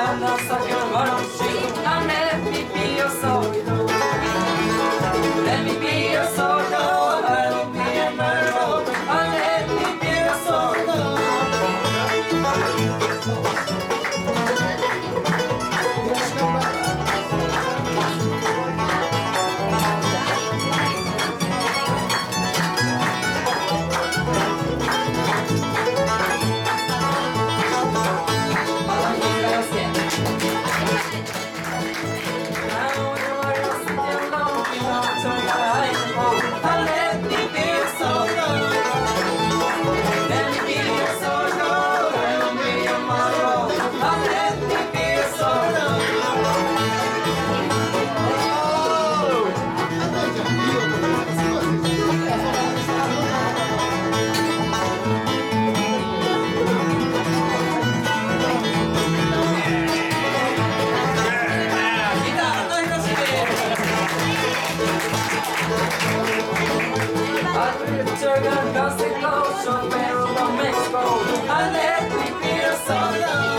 の酒を殺し And let me be your soldier Let me be your soldier I will be a murderer And let me be your soldier Mexico, and let me be a soldier.